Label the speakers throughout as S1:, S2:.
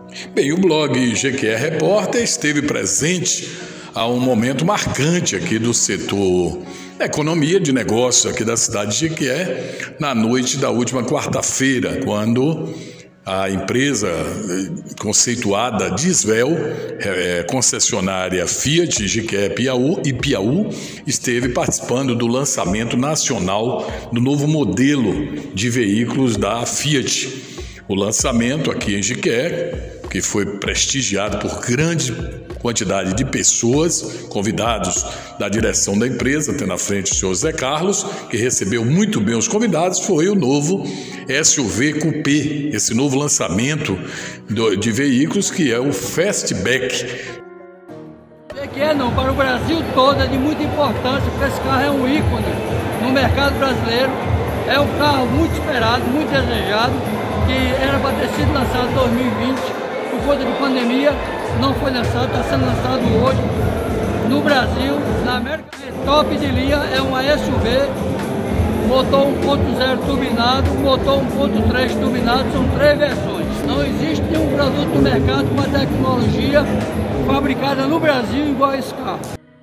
S1: Bem, o blog GQE Repórter esteve presente a um momento marcante aqui do setor da economia de negócio aqui da cidade de Jequié, na noite da última quarta-feira, quando a empresa conceituada Disvel, concessionária Fiat Jequié e Piauí, esteve participando do lançamento nacional do novo modelo de veículos da Fiat. O lançamento aqui em Jequié, que foi prestigiado por grande quantidade de pessoas, convidados da direção da empresa, tendo à frente o senhor Zé Carlos, que recebeu muito bem os convidados, foi o novo SUV Coupé, esse novo lançamento de veículos, que é o Fastback.
S2: Não, para o Brasil todo é de muita importância, porque esse carro é um ícone no mercado brasileiro. É um carro muito esperado, muito desejado, que era para ter sido lançado em 2020, por conta de pandemia, não foi lançado, está sendo lançado hoje no Brasil, na América. Top de linha, é uma SUV, motor 1.0 turbinado, motor 1.3 turbinado, são 3 versões. Não existe nenhum produto no mercado com a tecnologia fabricada no Brasil igual a esse carro.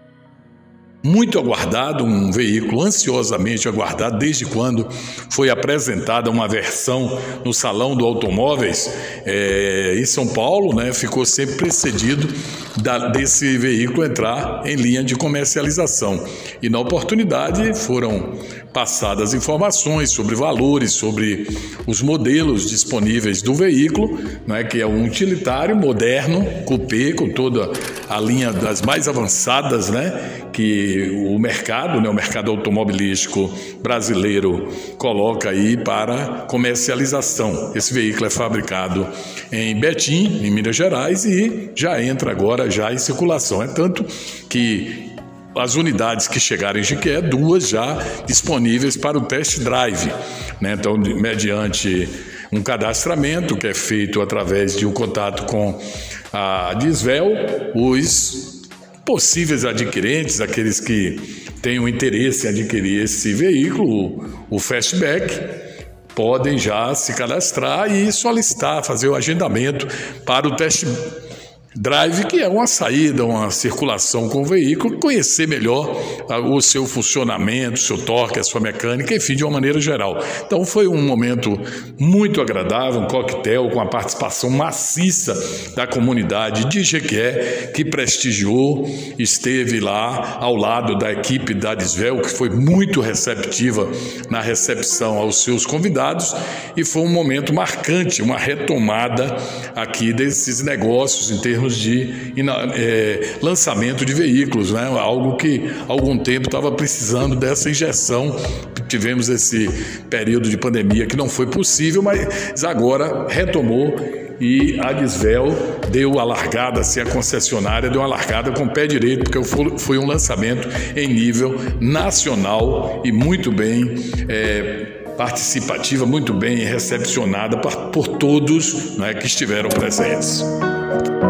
S1: Muito aguardado, um veículo ansiosamente aguardado desde quando foi apresentada uma versão no Salão do Automóveis em São Paulo, né? Ficou sempre precedido desse veículo entrar em linha de comercialização. E na oportunidade foram passadas informações sobre valores, sobre os modelos disponíveis do veículo, né? Que é um utilitário moderno, coupé, com toda a linha das mais avançadas, né? Que o mercado, né, o mercado automobilístico brasileiro coloca aí para comercialização. Esse veículo é fabricado em Betim, em Minas Gerais, e já entra agora já em circulação. É tanto que as unidades que chegaram em Jequié, 2 já disponíveis para o test drive, né? Então, mediante um cadastramento que é feito através de um contato com a Disvel, os possíveis adquirentes, aqueles que têm o interesse em adquirir esse veículo, o Fastback, podem já se cadastrar e solicitar, fazer o agendamento para o test drive, que é uma saída, uma circulação com o veículo, conhecer melhor o seu funcionamento, o seu torque, a sua mecânica, enfim, de uma maneira geral. Então foi um momento muito agradável, um coquetel com a participação maciça da comunidade de Jequié, que prestigiou, esteve lá ao lado da equipe da Disvel, que foi muito receptiva na recepção aos seus convidados, e foi um momento marcante, uma retomada aqui desses negócios em termos de lançamento de veículos, né? Algo que há algum tempo estava precisando dessa injeção. Tivemos esse período de pandemia que não foi possível, mas agora retomou, e a Disvel deu a largada, assim, a concessionária deu a largada com o pé direito, porque foi um lançamento em nível nacional e muito bem participativa, muito bem recepcionada por todos, né, que estiveram presentes.